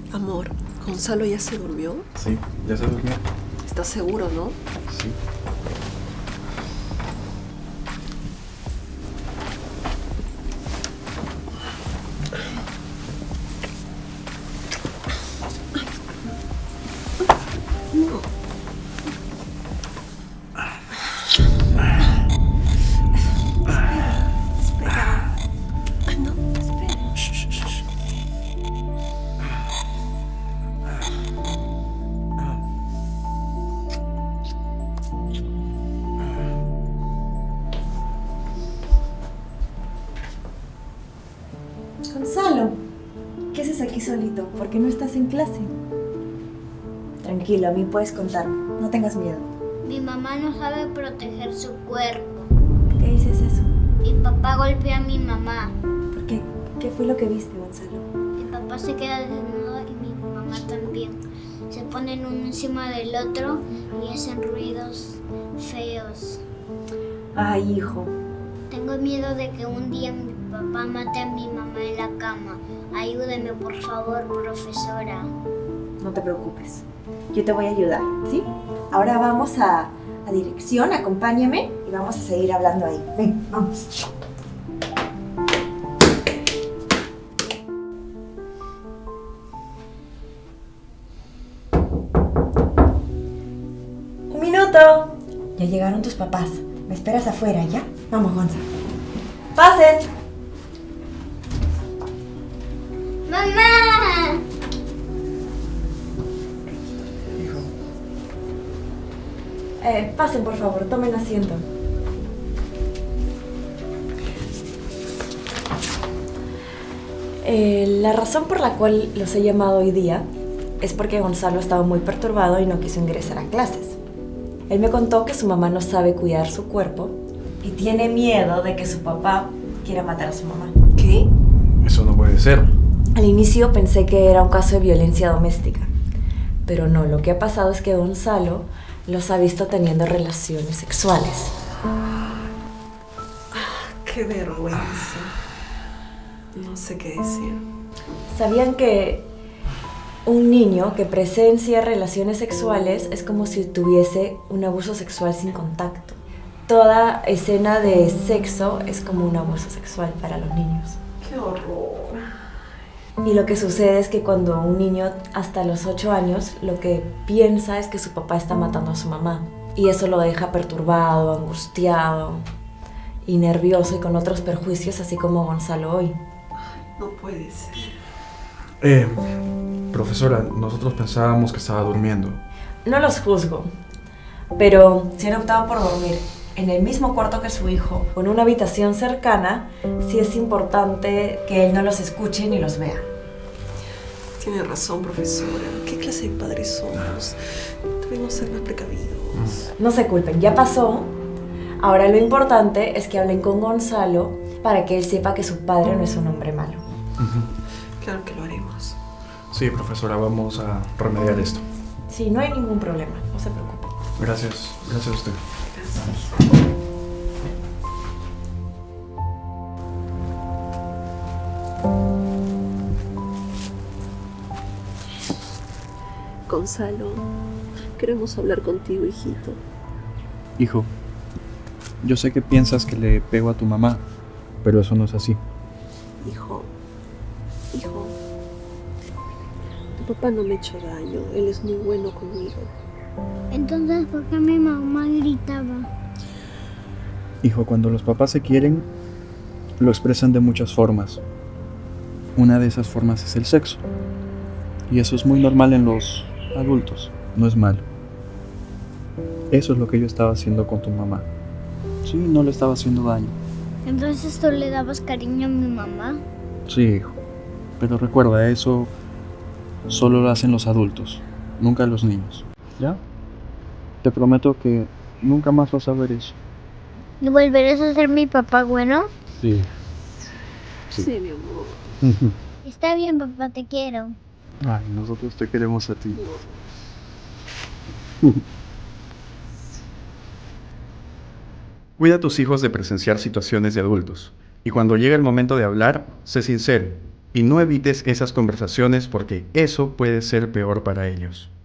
Amor, ¿Gonzalo ya se durmió? Sí, ya se durmió. ¿Estás seguro, no? Sí. Espera. Ay, no, espera. Gonzalo, ¿qué haces aquí solito? ¿Por qué no estás en clase? Tranquilo, a mí puedes contarme, no tengas miedo. Mi mamá no sabe proteger su cuerpo. ¿Por qué dices eso? Mi papá golpea a mi mamá. ¿Por qué? ¿Qué fue lo que viste, Gonzalo? Mi papá se queda desnudo y mi mamá también. Se ponen uno encima del otro y hacen ruidos feos. Ay, hijo. Tengo miedo de que un día mi papá mate a mi mamá en la cama. Ayúdeme, por favor, profesora. No te preocupes, yo te voy a ayudar, ¿sí? Ahora vamos a dirección, acompáñame y vamos a seguir hablando ahí. Ven, vamos. ¡Un minuto! Ya llegaron tus papás. Me esperas afuera, ¿ya? Vamos, Gonza. ¡Pasen! ¡Mamá! Hijo. Pasen, por favor, tomen asiento. La razón por la cual los he llamado hoy día es porque Gonzalo estaba muy perturbado y no quiso ingresar a clases. Él me contó que su mamá no sabe cuidar su cuerpo y tiene miedo de que su papá quiera matar a su mamá. ¿Qué? Eso no puede ser. Al inicio pensé que era un caso de violencia doméstica, pero no, lo que ha pasado es que Gonzalo los ha visto teniendo relaciones sexuales. Qué vergüenza. No sé qué decir. ¿Sabían que un niño que presencia relaciones sexuales es como si tuviese un abuso sexual sin contacto? Toda escena de sexo es como un abuso sexual para los niños. Qué horror. Y lo que sucede es que cuando un niño hasta los 8 años lo que piensa es que su papá está matando a su mamá. Y eso lo deja perturbado, angustiado y nervioso y con otros perjuicios, así como Gonzalo hoy. No puede ser. Profesora, nosotros pensábamos que estaba durmiendo. No los juzgo, pero si han optado por dormir en el mismo cuarto que su hijo o en una habitación cercana, sí es importante que él no los escuche ni los vea. Tiene razón, profesora. ¿Qué clase de padres somos? Debemos ser más precavidos. No se culpen, ya pasó. Ahora lo importante es que hablen con Gonzalo para que él sepa que su padre no es un hombre malo. Claro que lo haremos. Sí, profesora, vamos a remediar esto. Sí, no hay ningún problema, no se preocupe. Gracias, gracias a usted. Gracias. Gonzalo, queremos hablar contigo, hijito. Hijo, yo sé que piensas que le pego a tu mamá, pero eso no es así. Hijo, tu papá no me ha hecho daño. Él es muy bueno conmigo. Entonces, ¿por qué mi mamá gritaba? Hijo, cuando los papás se quieren, lo expresan de muchas formas. Una de esas formas es el sexo. Y eso es muy normal en los adultos, no es malo. Eso es lo que yo estaba haciendo con tu mamá. Sí, no le estaba haciendo daño. Entonces, ¿tú le dabas cariño a mi mamá? Sí, hijo. Pero recuerda, eso solo lo hacen los adultos, nunca los niños. ¿Ya? Te prometo que nunca más vas a ver eso. ¿Y volverás a ser mi papá bueno? Sí. Sí, mi amor. Está bien, papá, te quiero. Ay, nosotros te queremos a ti. Cuida a tus hijos de presenciar situaciones de adultos. Y cuando llegue el momento de hablar, sé sincero. Y no evites esas conversaciones porque eso puede ser peor para ellos.